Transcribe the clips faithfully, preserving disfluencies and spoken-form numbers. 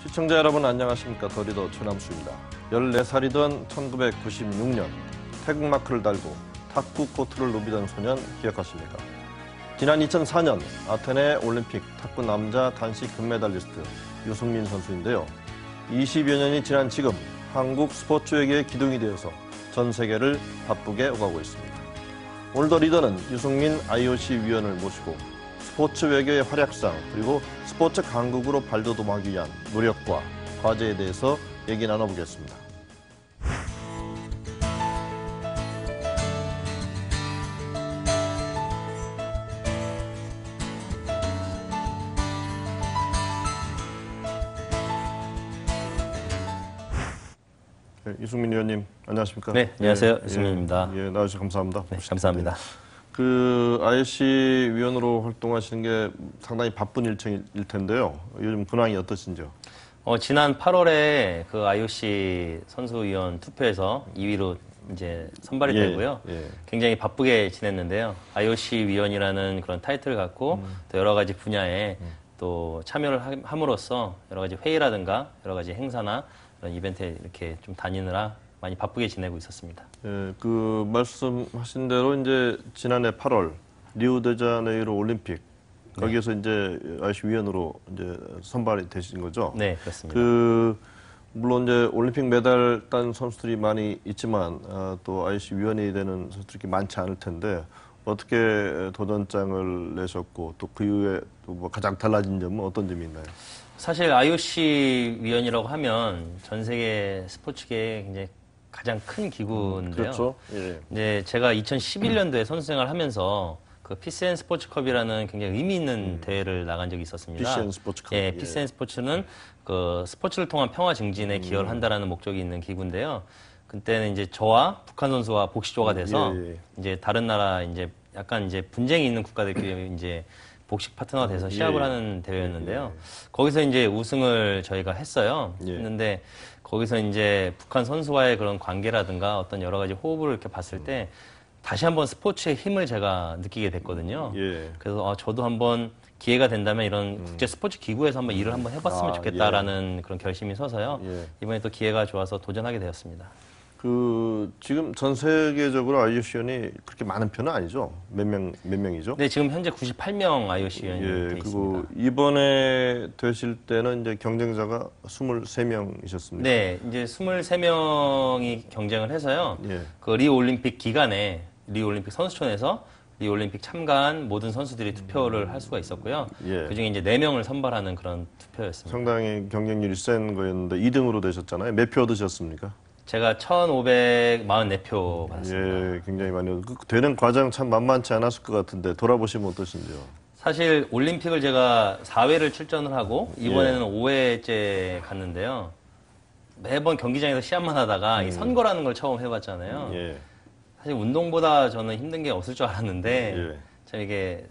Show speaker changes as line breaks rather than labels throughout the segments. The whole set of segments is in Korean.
시청자 여러분 안녕하십니까. 더리더 최남수입니다. 열네 살이던 천구백구십육 년 태극마크를 달고 탁구 코트를 누비던 소년 기억하십니까? 지난 이천사 년 아테네 올림픽 탁구 남자 단식 금메달리스트 유승민 선수인데요. 이십여 년이 지난 지금 한국 스포츠 외계의 기둥이 되어서 전 세계를 바쁘게 오가고 있습니다. 오늘 더 리더는 유승민 아이오씨 위원을 모시고 스포츠 외교의 활약상 그리고 스포츠 강국으로 발돋움하기 위한 노력과 과제에 대해서 얘기 나눠보겠습니다. 네, 유승민 위원님 안녕하십니까?
네, 안녕하세요.
예,
유승민입니다.
예, 예, 나와주셔서 감사합니다.
네, 감사합니다.
그 아이오씨 위원으로 활동하시는 게 상당히 바쁜 일정일 텐데요. 요즘 근황이 어떠신지요?
어, 지난 팔월에 그 아이오씨 선수위원 투표에서 이 위로 이제 선발이
예,
되고요.
예.
굉장히 바쁘게 지냈는데요. 아이오씨 위원이라는 그런 타이틀을 갖고
음.
또 여러 가지 분야에 음. 또 참여를 하, 함으로써 여러 가지 회의라든가 여러 가지 행사나 그런 이벤트에 이렇게 좀 다니느라 많이 바쁘게 지내고 있었습니다.
예, 그 말씀하신 대로 이제 지난해 팔월 리우데자네이루 올림픽 거기에서 네. 이제 아이오씨 위원으로 이제 선발이 되신 거죠.
네, 그렇습니다.
그 물론 이제 올림픽 메달 딴 선수들이 많이 있지만 아, 또 아이오씨 위원이 되는 선수들이 많지 않을 텐데 어떻게 도전장을 내셨고 또 그 이후에 또 뭐 가장 달라진 점은 어떤 점이 있나요?
사실 아이오씨 위원이라고 하면 전 세계 스포츠계에 굉장히 가장 큰 기구인데요.
음, 그렇죠. 예.
이제 제가 이천십일 년도에 선수 생활하면서 그 피스앤 스포츠컵이라는 굉장히 의미 있는 음. 대회를 나간 적이 있었습니다.
피스앤 스포츠컵.
예, 피스앤 스포츠는 그 스포츠를 통한 평화 증진에 음. 기여를 한다라는 목적이 있는 기구인데요. 그때는 이제 저와 북한 선수와 복식조가 돼서 예, 예. 이제 다른 나라 이제 약간 이제 분쟁이 있는 국가들끼리 이제 복식 파트너가 돼서 시합을 예, 하는 대회였는데요. 예, 거기서 이제 우승을 저희가 했어요. 예. 했는데 거기서 이제 북한 선수와의 그런 관계라든가 어떤 여러 가지 호흡을 이렇게 봤을 때 다시 한번 스포츠의 힘을 제가 느끼게 됐거든요. 예. 그래서 아, 저도 한번 기회가 된다면 이런 음. 국제 스포츠 기구에서 한번 일을 한번 해봤으면 아, 좋겠다라는 예. 그런 결심이 서서요. 예. 이번에 또 기회가 좋아서 도전하게 되었습니다.
그 지금 전 세계적으로 아이오씨 위원이 그렇게 많은 편은 아니죠? 몇 명, 몇 명이죠?
네, 지금 현재 구십팔 명 아이오씨 위원이
예,
돼
그리고
있습니다.
이번에 되실 때는 이제 경쟁자가 이십삼 명이셨습니다.
네, 이제 이십삼 명이 경쟁을 해서요.
예.
그 리우 올림픽 기간에 리우 올림픽 선수촌에서 리우 올림픽 참가한 모든 선수들이 투표를 할 수가 있었고요. 예. 그중에 이제 네 명을 선발하는 그런 투표였습니다.
상당히 경쟁률이 센 거였는데 이 등으로 되셨잖아요. 몇 표 얻으셨습니까?
제가 천오백사십사 표 받았습니다.
예, 굉장히 많이. 그 되는 과정 참 만만치 않았을 것 같은데 돌아보시면 어떠신지요?
사실 올림픽을 제가 사 회를 출전을 하고 이번에는 예. 오 회째 갔는데요. 매번 경기장에서 시합만 하다가 음. 이 선거라는 걸 처음 해봤잖아요. 예. 사실 운동보다 저는 힘든 게 없을 줄 알았는데 예. 참 이게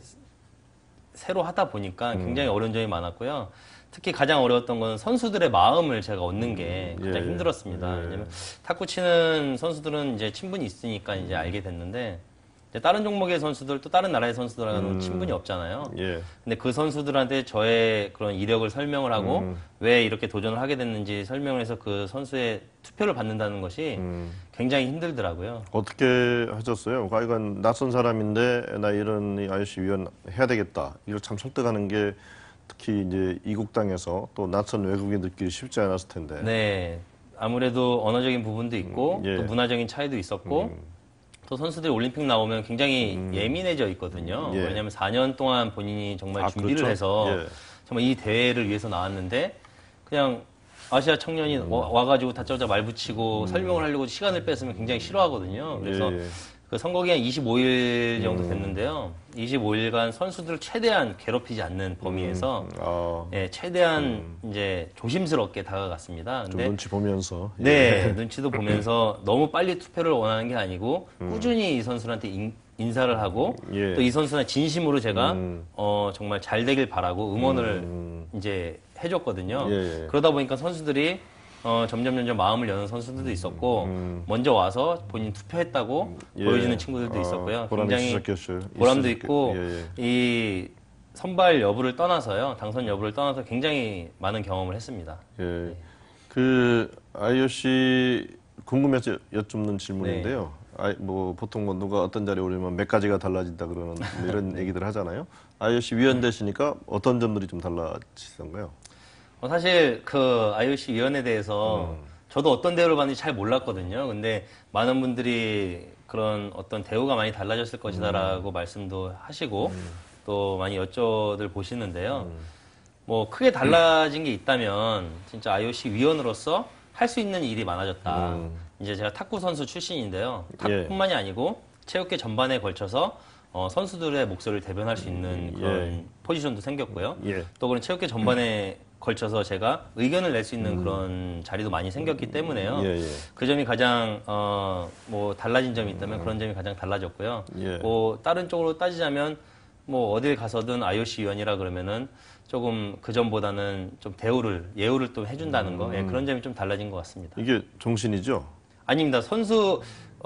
새로 하다 보니까 굉장히 음. 어려운 점이 많았고요. 특히 가장 어려웠던 건 선수들의 마음을 제가 얻는 게 가장 예, 힘들었습니다. 예. 왜냐면 탁구 치는 선수들은 이제 친분이 있으니까 이제 알게 됐는데 이제 다른 종목의 선수들 또 다른 나라의 선수들하고는 음. 친분이 없잖아요. 예. 근데 그 선수들한테 저의 그런 이력을 설명을 하고 음. 왜 이렇게 도전을 하게 됐는지 설명을 해서 그 선수의 투표를 받는다는 것이 음. 굉장히 힘들더라고요.
어떻게 하셨어요? 이건 낯선 사람인데 나 이런 아이오씨 위원 해야 되겠다. 이걸 참 설득하는 게 특히 이제 이국 땅에서 또 낯선 외국인들끼리 쉽지 않았을 텐데.
네, 아무래도 언어적인 부분도 있고 음, 예. 또 문화적인 차이도 있었고 음. 또 선수들이 올림픽 나오면 굉장히 음. 예민해져 있거든요. 예. 왜냐하면 사 년 동안 본인이 정말
아,
준비를
그렇죠?
해서
예.
정말 이 대회를 위해서 나왔는데 그냥 아시아 청년이 음. 와, 와가지고 다짜고짜 말 붙이고 음. 설명을 하려고 시간을 뺐으면 굉장히 싫어하거든요. 그래서 예. 그 선거 기간 이십오 일 정도 됐는데요. 이십오 일간 선수들을 최대한 괴롭히지 않는 범위에서 음. 어. 예, 최대한 음. 이제 조심스럽게 다가갔습니다.
근데 좀 눈치 보면서.
네, 예. 눈치도 보면서 너무 빨리 투표를 원하는 게 아니고 음. 꾸준히 이 선수한테 인, 인사를 하고 예. 또 이 선수는 진심으로 제가 음. 어, 정말 잘 되길 바라고 응원을 음. 이제 해줬거든요. 예. 그러다 보니까 선수들이 어, 점점 점점 마음을 여는 선수들도 있었고 음. 먼저 와서 본인 투표했다고 예. 보여주는 친구들도 있었고요.
아, 보람이
굉장히
있었겠어요.
보람도
있었겠...
있고
예, 예.
이 선발 여부를 떠나서요, 당선 여부를 떠나서 굉장히 많은 경험을 했습니다.
예. 네. 그 아이오씨 궁금해서 여쭙는 질문인데요. 네. 아, 뭐 보통 뭐 누가 어떤 자리에 오르면 몇 가지가 달라진다 그러는 뭐 이런 얘기들 하잖아요. 아이오씨 위원 되시니까 어떤 점들이 좀 달라지던가요?
어, 사실 그 아이오씨 위원에 대해서 음. 저도 어떤 대우를 받는지 잘 몰랐거든요. 근데 많은 분들이 그런 어떤 대우가 많이 달라졌을 것이다라고 음. 말씀도 하시고 음. 또 많이 여쭤들 보시는데요. 음. 뭐 크게 달라진 게 있다면 진짜 아이오씨 위원으로서 할 수 있는 일이 많아졌다. 음. 이제 제가 탁구 선수 출신인데요. 탁구뿐만이 예. 아니고 체육계 전반에 걸쳐서 어, 선수들의 목소리를 대변할 수 있는 그런 예. 포지션도 생겼고요. 예. 또 그런 체육계 전반에 걸쳐서 제가 의견을 낼 수 있는 음. 그런 자리도 많이 생겼기 때문에요. 예, 예. 그 점이 가장 어, 뭐 달라진 점이 있다면 음. 그런 점이 가장 달라졌고요. 예. 뭐 다른 쪽으로 따지자면 뭐 어딜 가서든 아이오씨 위원이라 그러면은 조금 그 전보다는 좀 대우를 예우를 또 해준다는 거 음. 예, 그런 점이 좀 달라진 것 같습니다.
이게 정신이죠?
아닙니다. 선수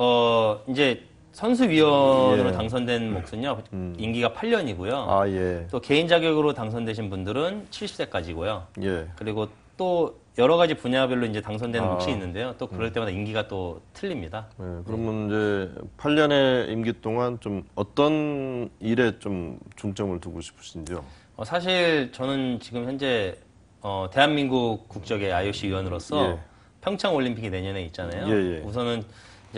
어 이제 선수위원으로 예. 당선된 몫은요 음. 임기가 팔 년이고요.
아, 예.
또 개인 자격으로 당선되신 분들은 칠십 세까지고요.
예.
그리고 또 여러 가지 분야별로 이제 당선되는 아. 몫이 있는데요. 또 그럴 때마다 임기가 또 틀립니다.
네, 그러면 네. 이제 팔 년의 임기 동안 좀 어떤 일에 좀 중점을 두고 싶으신지요?
어, 사실 저는 지금 현재 어, 대한민국 국적의 아이오씨 위원으로서 예. 평창 올림픽이 내년에 있잖아요. 예, 예. 우선은 이제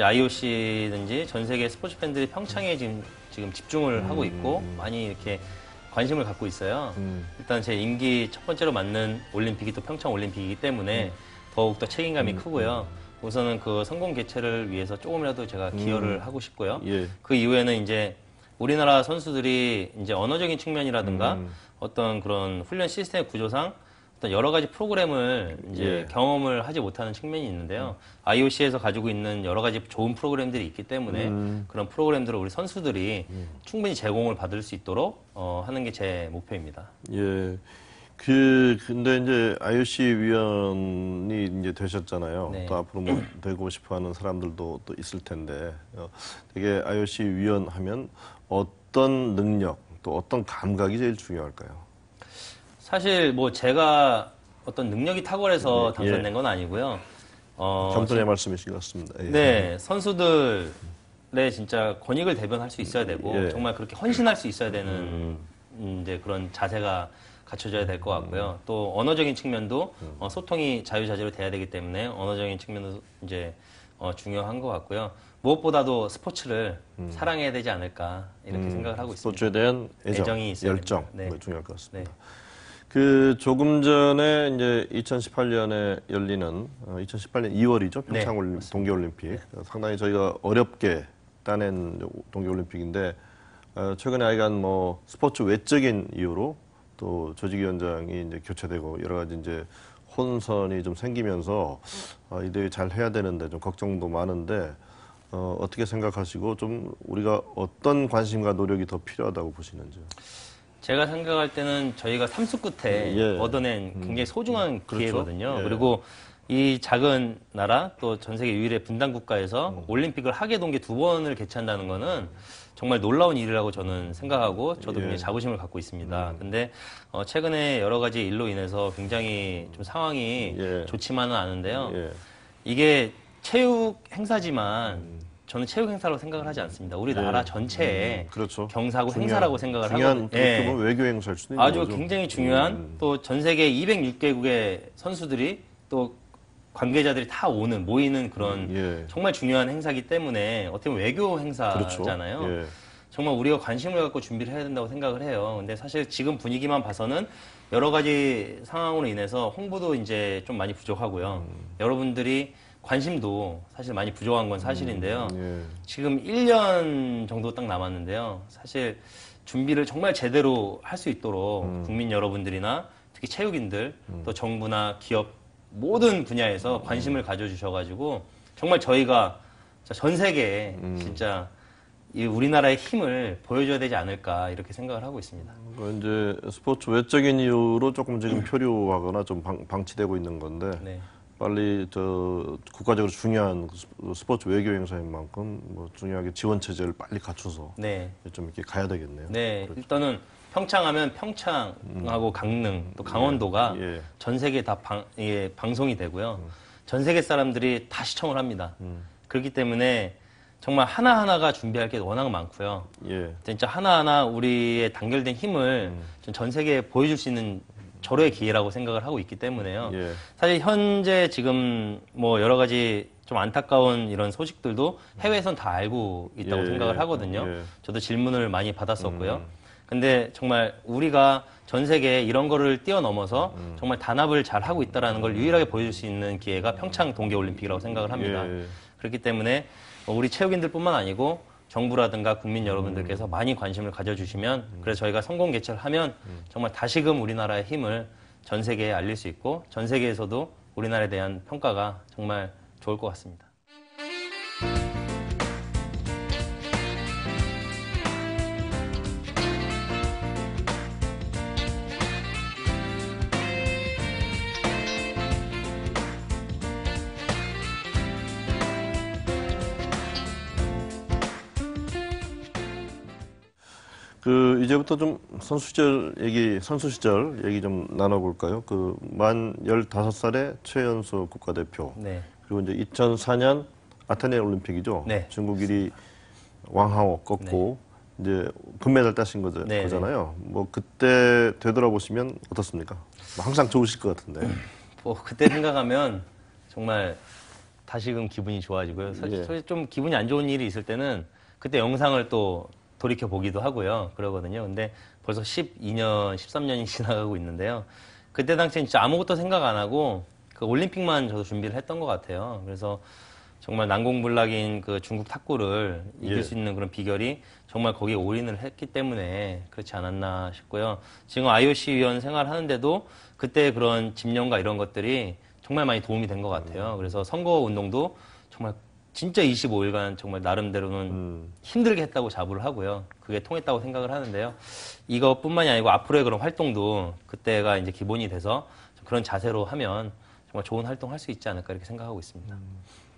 아이오씨든지 전 세계 스포츠 팬들이 평창에 지금 지금 집중을 음, 하고 있고 음. 많이 이렇게 관심을 갖고 있어요. 음. 일단 제 임기 첫 번째로 맞는 올림픽이 또 평창 올림픽이기 때문에 음. 더욱 더 책임감이 음. 크고요. 우선은 그 성공 개최를 위해서 조금이라도 제가 기여를 음. 하고 싶고요. 예. 그 이후에는 이제 우리나라 선수들이 이제 언어적인 측면이라든가 음. 어떤 그런 훈련 시스템 구조상 어떤 여러 가지 프로그램을 이제 예. 경험을 하지 못하는 측면이 있는데요. 음. 아이오씨에서 가지고 있는 여러 가지 좋은 프로그램들이 있기 때문에 음. 그런 프로그램들을 우리 선수들이 음. 충분히 제공을 받을 수 있도록 어, 하는 게 제 목표입니다.
예. 그 근데 이제 아이오씨 위원이 이제 되셨잖아요. 네. 또 앞으로 뭐 되고 싶어하는 사람들도 또 있을 텐데, 어, 되게 아이오씨 위원 하면 어떤 능력 또 어떤 감각이 제일 중요할까요?
사실 뭐 제가 어떤 능력이 탁월해서 네, 당선된 예. 건 아니고요.
어, 겸손의 말씀이신 것 같습니다. 예.
네, 선수들의 진짜 권익을 대변할 수 있어야 되고 예. 정말 그렇게 헌신할 수 있어야 되는 음. 이제 그런 자세가 갖춰져야 될 것 같고요. 음. 또 언어적인 측면도 음. 어, 소통이 자유자재로 돼야 되기 때문에 언어적인 측면도 이제 어, 중요한 것 같고요. 무엇보다도 스포츠를 음. 사랑해야 되지 않을까 이렇게 음. 생각을 하고 있습니다.
스포츠에 대한 애정,
애정이 있어야
열정
네.
중요할 것 같습니다.
네.
그 조금 전에 이제 이천십팔 년에 열리는 어, 이천십팔 년 이월이죠 평창 네, 올림, 동계올림픽 네. 상당히 저희가 어렵게 따낸 동계올림픽인데 어, 최근에 하여간 뭐 스포츠 외적인 이유로 또 조직위원장이 이제 교체되고 여러 가지 이제 혼선이 좀 생기면서 어, 이 대회 잘 해야 되는데 좀 걱정도 많은데 어, 어떻게 생각하시고 좀 우리가 어떤 관심과 노력이 더 필요하다고 보시는지요?
제가 생각할 때는 저희가 삼수 끝에 예. 얻어낸 굉장히 소중한 음. 기회거든요. 그렇죠? 예. 그리고 이 작은 나라 또 전 세계 유일의 분단 국가에서 음. 올림픽을 하계 동계 두 번을 개최한다는 거는 정말 놀라운 일이라고 저는 생각하고 저도 예. 굉장히 자부심을 갖고 있습니다. 음. 근데 어, 최근에 여러 가지 일로 인해서 굉장히 좀 상황이 예. 좋지만은 않은데요. 예. 이게 체육 행사지만 음. 저는 체육 행사라고 생각을 하지 않습니다. 우리나라 예. 전체의 음, 그렇죠. 경사고 중요한, 행사라고 생각을 하거든요.
예. 외교 행사일 수도 있는
아주
거죠.
굉장히 중요한 음. 또 전 세계 이백육 개국의 선수들이 또 관계자들이 다 오는 모이는 그런 음, 예. 정말 중요한 행사이기 때문에 어떻게 보면 외교 행사잖아요. 그렇죠. 예. 정말 우리가 관심을 갖고 준비를 해야 된다고 생각을 해요. 근데 사실 지금 분위기만 봐서는 여러 가지 상황으로 인해서 홍보도 이제 좀 많이 부족하고요. 음. 여러분들이 관심도 사실 많이 부족한 건 사실인데요. 음, 예. 지금 일 년 정도 딱 남았는데요. 사실 준비를 정말 제대로 할 수 있도록 음. 국민 여러분들이나 특히 체육인들 음. 또 정부나 기업 모든 분야에서 관심을 음. 가져주셔가지고 정말 저희가 전 세계에 음. 진짜 이 우리나라의 힘을 보여줘야 되지 않을까 이렇게 생각을 하고 있습니다.
이제 스포츠 외적인 이유로 조금 지금 표류하거나 좀 방, 방치되고 있는 건데 네. 빨리 저 국가적으로 중요한 스포츠 외교 행사인 만큼 뭐 중요하게 지원 체제를 빨리 갖춰서 네. 좀 이렇게 가야 되겠네요.
네, 그렇죠. 일단은 평창하면 평창하고 강릉 또 강원도가
예. 예.
전 세계에 다 방, 예, 방송이 되고요. 음. 전 세계 사람들이 다 시청을 합니다. 음. 그렇기 때문에 정말 하나하나가 준비할 게 워낙 많고요. 예. 진짜 하나하나 우리의 단결된 힘을 음. 전 세계에 보여줄 수 있는 절호의 기회라고 생각을 하고 있기 때문에요. 예. 사실 현재 지금 뭐 여러 가지 좀 안타까운 이런 소식들도 해외에선 다 알고 있다고 예. 생각을 하거든요. 예. 저도 질문을 많이 받았었고요. 음. 근데 정말 우리가 전 세계에 이런 거를 뛰어넘어서 음. 정말 단합을 잘 하고 있다는 걸 유일하게 보여줄 수 있는 기회가 평창 동계올림픽이라고 생각을 합니다. 예. 그렇기 때문에 우리 체육인들뿐만 아니고 정부라든가 국민 여러분들께서 음. 많이 관심을 가져주시면 음. 그래서 저희가 성공 개최를 하면 음. 정말 다시금 우리나라의 힘을 전 세계에 알릴 수 있고 전 세계에서도 우리나라에 대한 평가가 정말 좋을 것 같습니다.
그 이제부터 좀 선수 시절 얘기, 선수 시절 얘기 좀 나눠볼까요? 그 만 열다섯 살에 최연소 국가대표. 네. 그리고 이제 이천사 년 아테네 올림픽이죠. 네. 중국 일 위 왕하오 꺾고 네. 이제 금메달 따신 거죠, 네, 거잖아요. 네. 뭐 그때 되돌아보시면 어떻습니까? 뭐 항상 좋으실 것 같은데.
뭐 그때 생각하면 정말 다시금 기분이 좋아지고요. 사실 예. 좀 기분이 안 좋은 일이 있을 때는 그때 영상을 또 돌이켜 보기도 하고요. 그러거든요. 근데 벌써 십이 년, 십삼 년이 지나가고 있는데요. 그때 당시엔 진짜 아무것도 생각 안 하고 그 올림픽만 저도 준비를 했던 것 같아요. 그래서 정말 난공불락인 그 중국 탁구를 이길 예. 수 있는 그런 비결이 정말 거기에 올인을 했기 때문에 그렇지 않았나 싶고요. 지금 아이오씨 위원 생활하는데도 그때 그런 집념과 이런 것들이 정말 많이 도움이 된 것 같아요. 그래서 선거 운동도 정말 진짜 이십오 일간 정말 나름대로는 음. 힘들게 했다고 자부를 하고요. 그게 통했다고 생각을 하는데요. 이것뿐만이 아니고 앞으로의 그런 활동도 그때가 이제 기본이 돼서 그런 자세로 하면 정말 좋은 활동 할 수 있지 않을까 이렇게 생각하고 있습니다. 음.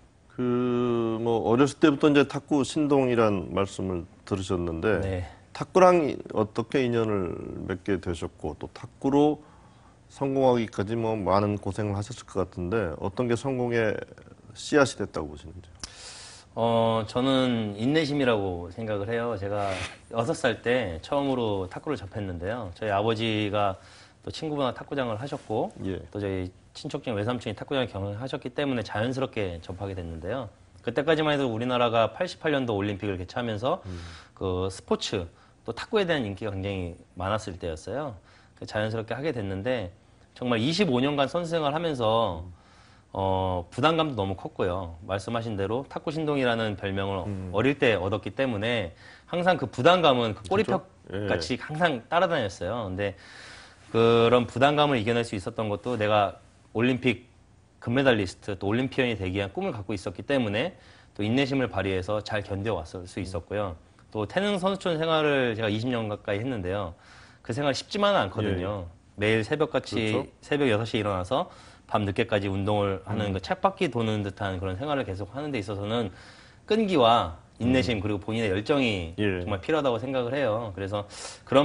그, 뭐, 어렸을 때부터 이제 탁구 신동이란 말씀을 들으셨는데, 네. 탁구랑 어떻게 인연을 맺게 되셨고, 또 탁구로 성공하기까지 뭐 많은 고생을 하셨을 것 같은데, 어떤 게 성공의 씨앗이 됐다고 보시는지?
어, 저는 인내심이라고 생각을 해요. 제가 여섯 살 때 처음으로 탁구를 접했는데요. 저희 아버지가 또 친구분과 탁구장을 하셨고, 예. 또 저희 친척 중 외삼촌이 탁구장을 경영하셨기 때문에 자연스럽게 접하게 됐는데요. 그때까지만 해도 우리나라가 팔십팔 년도 올림픽을 개최하면서 음. 그 스포츠, 또 탁구에 대한 인기가 굉장히 많았을 때였어요. 자연스럽게 하게 됐는데, 정말 이십오 년간 선수 생활을 하면서 음. 어, 부담감도 너무 컸고요. 말씀하신 대로 탁구 신동이라는 별명을 음. 어릴 때 얻었기 때문에 항상 그 부담감은 그 꼬리표 예. 같이 항상 따라다녔어요. 근데 그런 부담감을 이겨낼 수 있었던 것도 내가 올림픽 금메달리스트 또 올림피언이 되기 위한 꿈을 갖고 있었기 때문에 또 인내심을 발휘해서 잘 견뎌왔을 수 있었고요. 또 태릉 선수촌 생활을 제가 이십 년 가까이 했는데요. 그 생활 쉽지만은 않거든요. 예. 매일 새벽같이 그렇죠? 새벽 여섯 시에 일어나서 밤 늦게까지 운동을 하는 음. 그 쳇바퀴 도는 듯한 그런 생활을 계속 하는 데 있어서는 끈기와 인내심 음. 그리고 본인의 열정이 예. 정말 필요하다고 생각을 해요. 그래서 그런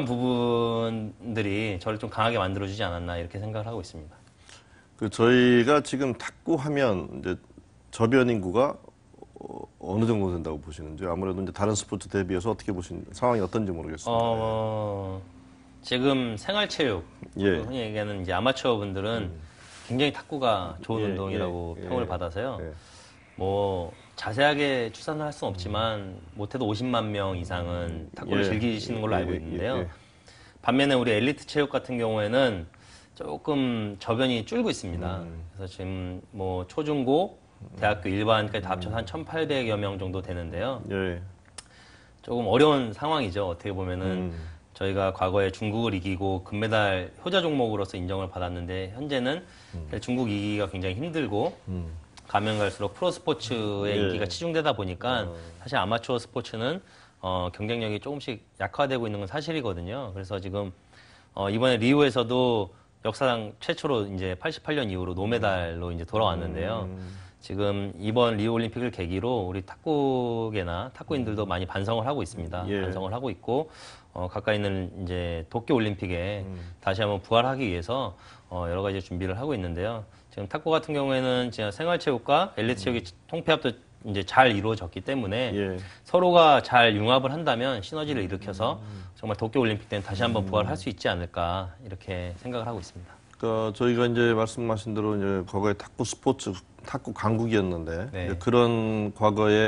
부분들이 저를 좀 강하게 만들어주지 않았나 이렇게 생각을 하고 있습니다.
그 저희가 지금 탁구 하면 이제 저변 인구가 어느 정도 된다고 보시는지 아무래도 이제 다른 스포츠 대비해서 어떻게 보시는 상황이 어떤지 모르겠습니다. 어,
지금 생활체육 예. 흔히 얘기하는 이제 아마추어 분들은 음. 굉장히 탁구가 좋은 예, 운동이라고 예, 평을 예, 받아서요. 예. 뭐 자세하게 추산을 할 수는 없지만 음. 못해도 오십만 명 이상은 탁구를 예, 즐기시는 걸로 예, 알고 있는데요. 예, 예. 반면에 우리 엘리트 체육 같은 경우에는 조금 저변이 줄고 있습니다. 음. 그래서 지금 뭐 초중고, 대학교 일반까지 다 합쳐서 한 천팔백여 명 정도 되는데요. 예. 조금 어려운 상황이죠. 어떻게 보면은 음. 저희가 과거에 중국을 이기고 금메달 효자 종목으로서 인정을 받았는데 현재는 음. 중국 이기기가 굉장히 힘들고 음. 가면 갈수록 프로 스포츠의 예. 인기가 치중되다 보니까 어. 사실 아마추어 스포츠는 어, 경쟁력이 조금씩 약화되고 있는 건 사실이거든요. 그래서 지금 어, 이번에 리우에서도 역사상 최초로 이제 팔십팔 년 이후로 노메달로 이제 돌아왔는데요. 음. 지금 이번 리우 올림픽을 계기로 우리 탁구계나 탁구인들도 많이 반성을 하고 있습니다.
예.
반성을 하고 있고 어, 가까이 있는 이제 도쿄 올림픽에
음.
다시 한번 부활하기 위해서 어, 여러 가지 준비를 하고 있는데요. 지금 탁구 같은 경우에는 진짜 생활체육과 엘리트 체육이 통폐합도 이제 잘 이루어졌기 때문에
예.
서로가 잘 융합을 한다면 시너지를 일으켜서
음.
정말 도쿄 올림픽 때는 다시 한번 부활할 수 있지 않을까 이렇게 생각을 하고 있습니다.
그러니까 저희가 이제 말씀하신 대로 이제 과거에 탁구 스포츠, 탁구 강국이었는데
네.
이제 그런 과거의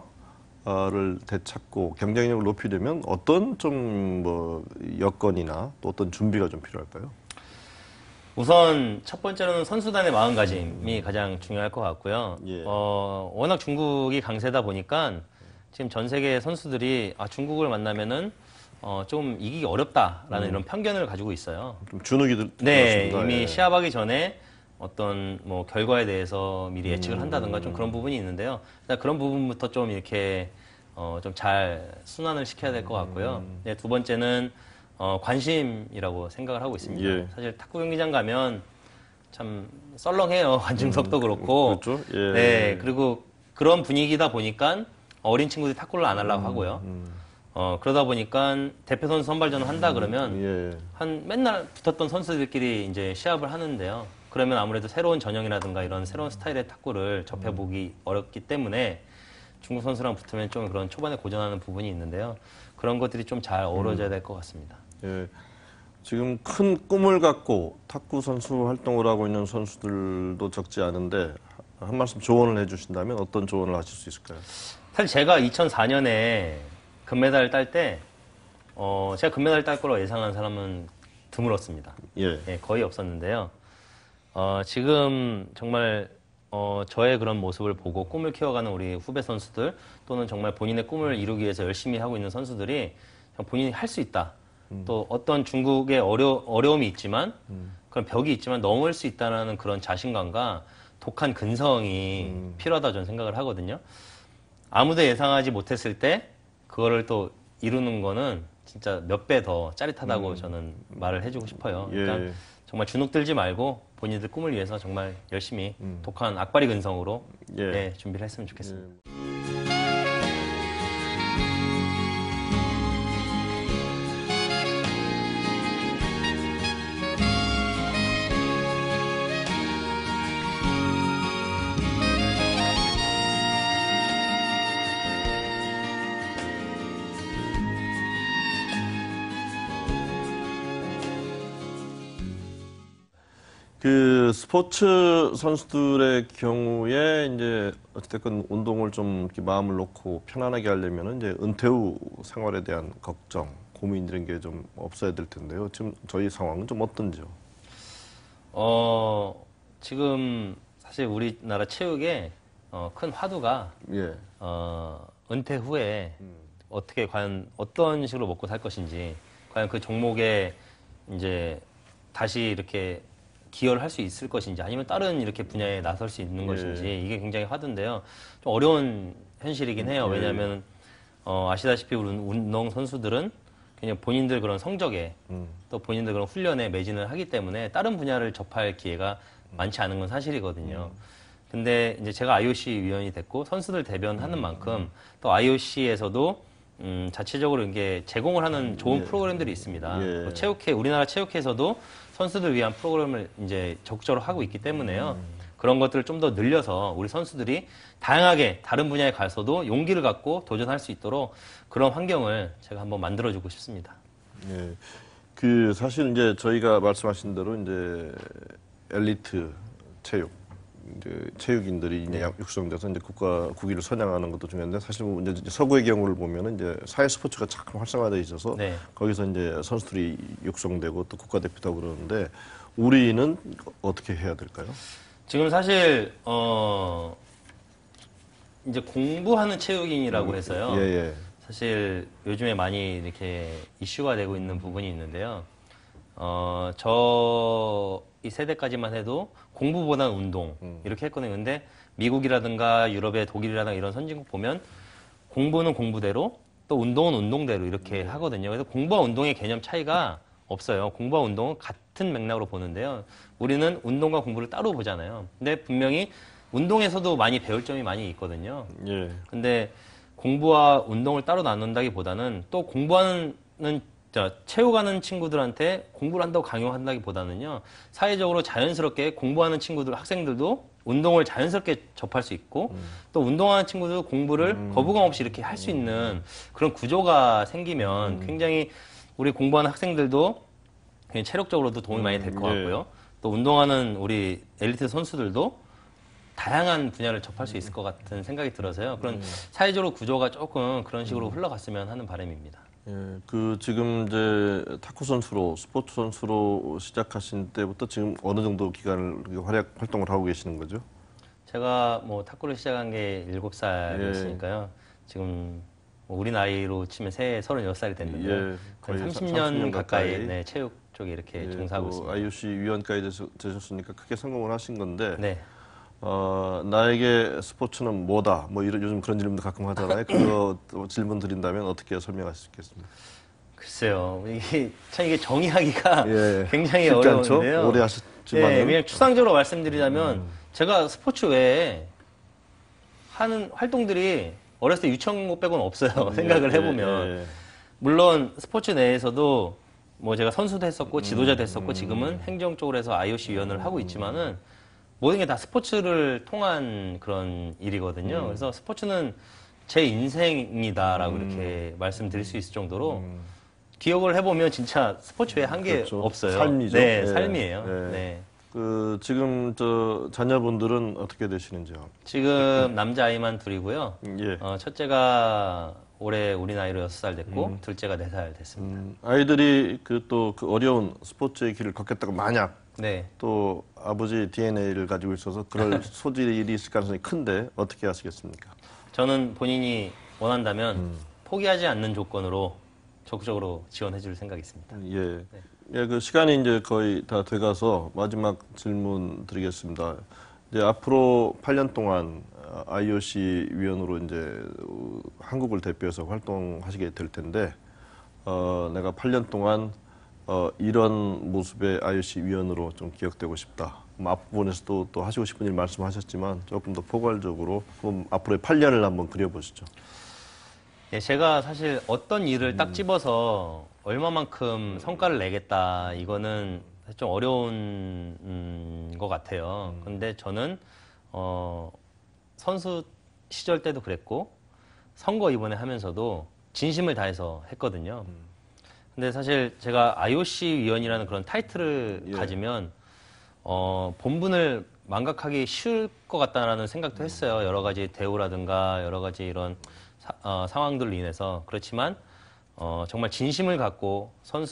영화를 되찾고 경쟁력을 높이려면 어떤 좀 뭐 여건이나 또 어떤 준비가 좀 필요할까요?
우선 첫 번째로는 선수단의 마음가짐이 가장 중요할 것 같고요.
예.
어, 워낙 중국이 강세다 보니까 지금 전 세계 선수들이 아, 중국을 만나면은 어, 좀 이기기 어렵다라는
음.
이런 편견을 가지고 있어요.
좀 주눅이 들.
네,
들었습니다.
이미
예.
시합하기 전에 어떤 뭐 결과에 대해서 미리
음.
예측을 한다든가 좀 그런 부분이 있는데요. 일단 그런 부분부터 좀 이렇게 어, 좀 잘 순환을 시켜야 될 것 같고요.
음.
네, 두 번째는 어, 관심이라고 생각을 하고 있습니다.
예.
사실 탁구 경기장 가면 참 썰렁해요. 관중석도 그렇고.
그렇죠. 예.
네, 그리고 그런 분위기다 보니까 어린 친구들이 탁구를 안 하려고 하고요.
음.
어, 그러다 보니까 대표 선수 선발전을 한다 그러면
예.
한 맨날 붙었던 선수들끼리 이제 시합을 하는데요. 그러면 아무래도 새로운 전형이라든가 이런 새로운 스타일의 탁구를 접해보기 어렵기 때문에 중국 선수랑 붙으면 좀 그런 초반에 고전하는 부분이 있는데요. 그런 것들이 좀 잘 어우러져야 될 것 같습니다.
예. 지금 큰 꿈을 갖고 탁구 선수 활동을 하고 있는 선수들도 적지 않은데 한 말씀 조언을 해주신다면 어떤 조언을 하실 수 있을까요?
사실 제가 이천사 년에 금메달을 딸 때, 어, 제가 금메달을 딸 거라고 예상한 사람은 드물었습니다.
예.
예, 거의 없었는데요. 어, 지금 정말 어, 저의 그런 모습을 보고 꿈을 키워가는 우리 후배 선수들 또는 정말 본인의 꿈을 이루기 위해서 열심히 하고 있는 선수들이 그냥 본인이 할 수 있다.
음.
또 어떤 중국의 어려, 어려움이 있지만
음.
그런 벽이 있지만 넘을 수 있다는 그런 자신감과 독한 근성이
음.
필요하다 저는 생각을 하거든요. 아무도 예상하지 못했을 때 그거를 또 이루는 거는 진짜 몇 배 더 짜릿하다고
음.
저는 말을 해주고 싶어요.
예.
그러니까 정말 주눅 들지 말고 본인들 꿈을 위해서 정말 열심히
음.
독한 악바리 근성으로
예.
네, 준비를 했으면 좋겠습니다.
예. 그 스포츠 선수들의 경우에 이제 어쨌든 운동을 좀 이렇게 마음을 놓고 편안하게 하려면은 이제 은퇴 후 생활에 대한 걱정, 고민 이런 게 좀 없어야 될 텐데요. 지금 저희 상황은 좀 어떤지요?
어, 지금 사실 우리나라 체육의 어, 큰 화두가
예.
어, 은퇴 후에
음.
어떻게 과연 어떤 식으로 먹고 살 것인지, 과연 그 종목에 이제 다시 이렇게 기여를 할 수 있을 것인지, 아니면 다른 이렇게 분야에 나설 수 있는
예.
것인지, 이게 굉장히 화두인데요. 좀 어려운 현실이긴 해요.
예.
왜냐하면 어, 아시다시피 우리 운동 선수들은 그냥 본인들 그런 성적에
음.
또 본인들 그런 훈련에 매진을 하기 때문에 다른 분야를 접할 기회가 많지 않은 건 사실이거든요. 근데 이제 제가 아이오씨 위원이 됐고 선수들 대변하는 만큼 또 아이오씨에서도 음, 자체적으로 이게 제공을 하는 좋은
예.
프로그램들이 있습니다.
예.
뭐 체육회, 우리나라 체육회에서도 선수들 위한 프로그램을 이제 적극적으로 하고 있기 때문에요. 그런 것들을 좀 더 늘려서 우리 선수들이 다양하게 다른 분야에 가서도 용기를 갖고 도전할 수 있도록 그런 환경을 제가 한번 만들어주고 싶습니다.
예. 그 사실 이제 저희가 말씀하신 대로 이제 엘리트 체육 이제 체육인들이 이제 육성돼서 이제 국가 국위를 선양하는 것도 중요한데, 사실 뭐 이제 서구의 경우를 보면은 이제 사회 스포츠가 참 활성화되어 있어서
네.
거기서 이제 선수들이 육성되고 또 국가대표도 하고 그러는데 우리는 어떻게 해야 될까요?
지금 사실 어 이제 공부하는 체육인이라고 해서요.
예, 예.
사실 요즘에 많이 이렇게 이슈가 되고 있는 부분이 있는데요. 어, 저 이 세대까지만 해도 공부보다는 운동
음.
이렇게 했거든요. 근데 미국이라든가 유럽의 독일이라든가 이런 선진국 보면 공부는 공부대로 또 운동은 운동대로 이렇게
네.
하거든요. 그래서 공부와 운동의 개념 차이가 없어요. 공부와 운동은 같은 맥락으로 보는데요. 우리는 운동과 공부를 따로 보잖아요. 근데 분명히 운동에서도 많이 배울 점이 많이 있거든요.
예.
근데 공부와 운동을 따로 나눈다기보다는 또 공부하는 자, 체육하는 친구들한테 공부를 한다고 강요한다기보다는요. 사회적으로 자연스럽게 공부하는 친구들, 학생들도 운동을 자연스럽게 접할 수 있고
음.
또 운동하는 친구들도 공부를 음. 거부감 없이 이렇게 할 수 있는 그런 구조가 생기면
음.
굉장히 우리 공부하는 학생들도 굉장히 체력적으로도 도움이 많이 될 것 같고요.
예.
또 운동하는 우리 엘리트 선수들도 다양한 분야를 접할 수 있을 것 같은 생각이 들어서요. 그런 사회적으로 구조가 조금 그런 식으로 흘러갔으면 하는 바람입니다.
예, 그 지금 이제 탁구 선수로 스포츠 선수로 시작하신 때부터 지금 어느 정도 기간을 활약 활동을 하고 계시는 거죠?
제가 뭐 탁구를 시작한 게 일곱 살이었으니까요. 예. 지금 뭐 우리 나이로 치면 새해 서른여섯 살이 됐는데
예,
거의
거의
삼십 년,
삼십 년
가까이,
가까이.
네, 체육 쪽에 이렇게
예,
종사하고
또
있습니다.
아이오씨 위원까지 되셨, 되셨으니까 크게 성공을 하신 건데
네.
어, 나에게 스포츠는 뭐다? 뭐 이런 요즘 그런 질문도 가끔 하잖아요. 그거 질문 드린다면 어떻게 설명할 수 있겠습니까?
글쎄요, 이게 참 이게 정의하기가
예,
굉장히
쉽지
어려운데요.
않죠? 오래 하셨지만
예, 그냥 추상적으로 말씀드리자면
음.
제가 스포츠 외에 하는 활동들이 어렸을 때 유치원 것 빼고는 없어요. 생각을
예,
해보면.
예, 예.
물론 스포츠 내에서도 뭐 제가 선수도 했었고 지도자도 했었고
음.
지금은 행정 쪽으로 해서 아이오씨 위원을 하고 있지만은 모든 게 다 스포츠를 통한 그런 일이거든요.
음.
그래서 스포츠는 제 인생이다라고
음.
이렇게 말씀드릴 수 있을 정도로
음.
기억을 해보면 진짜 스포츠 외에 한 게
그렇죠.
없어요.
삶이죠.
네,
예.
삶이에요.
예.
네.
그 지금 저 자녀분들은 어떻게 되시는지요?
지금 남자아이만 둘이고요.
예.
어, 첫째가 올해 우리 나이로 여섯 살 됐고
음.
둘째가 네 살 됐습니다.
음, 아이들이 그 또 그 어려운 스포츠의 길을 걷겠다고 만약
네.
또 아버지 디엔에이를 가지고 있어서 그럴 소질이 있을 가능성이 큰데 어떻게 하시겠습니까?
저는 본인이 원한다면
음.
포기하지 않는 조건으로 적극적으로 지원해 줄 생각이 있습니다.
예. 예, 그 시간이 이제 거의 다 돼가서 마지막 질문 드리겠습니다. 이제 앞으로 팔 년 동안 아이오씨 위원으로 이제 한국을 대표해서 활동하시게 될 텐데, 어, 내가 팔 년 동안 어, 이런 모습의 아이오씨 위원으로 좀 기억되고 싶다. 뭐 앞부분에서도 또 하시고 싶은 일 말씀하셨지만 조금 더 포괄적으로 그럼 앞으로의 팔 년을 한번 그려보시죠.
예, 제가 사실 어떤 일을 딱 집어서 얼마만큼 성과를 내겠다 이거는 좀 어려운 음, 것 같아요. 근데 저는 어, 선수 시절 때도 그랬고 선거 이번에 하면서도 진심을 다해서 했거든요. 근데 사실 제가 아이오씨 위원이라는 그런 타이틀을
예.
가지면 어, 본분을 망각하기 쉬울 것 같다라는 생각도 했어요. 여러 가지 대우라든가 여러 가지 이런 사, 어, 상황들로 인해서. 그렇지만 어, 정말 진심을 갖고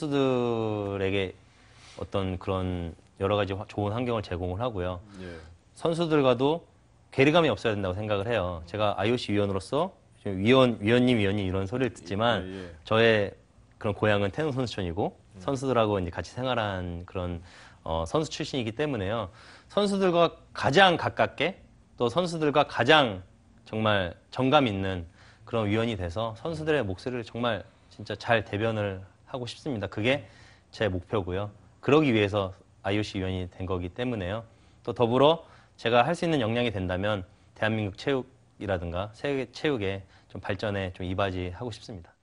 선수들에게 어떤 그런 여러 가지 화- 좋은 환경을 제공을 하고요.
예.
선수들과도 괴리감이 없어야 된다고 생각을 해요. 제가 아이오씨 위원으로서 지금 위원, 위원님, 위원님 이런 소리를 듣지만
예, 예.
저의 그런 고향은 태릉 선수촌이고 선수들하고 이제 같이 생활한 그런 어, 선수 출신이기 때문에요. 선수들과 가장 가깝게 또 선수들과 가장 정말 정감 있는 그런 위원이 돼서 선수들의 목소리를 정말 진짜 잘 대변을 하고 싶습니다. 그게 제 목표고요. 그러기 위해서 아이오씨 위원이 된 거기 때문에요. 또 더불어 제가 할 수 있는 역량이 된다면 대한민국 체육이라든가 세계 체육의 좀 발전에 좀 이바지하고 싶습니다.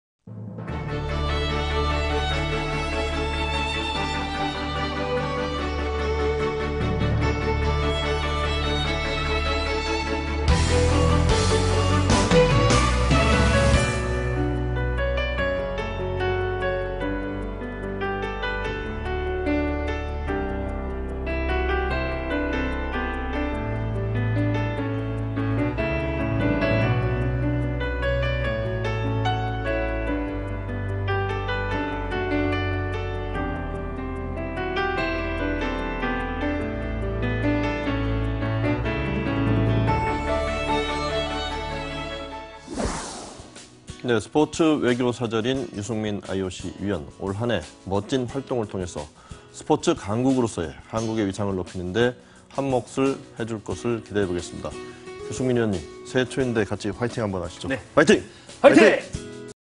네, 스포츠 외교 사절인 유승민 아이오씨 위원, 올 한 해 멋진 활동을 통해서 스포츠 강국으로서의 한국의 위상을 높이는데 한 몫을 해줄 것을 기대해 보겠습니다. 유승민 위원님, 새해 초인데 같이 화이팅 한번 하시죠.
네.
화이팅!
화이팅!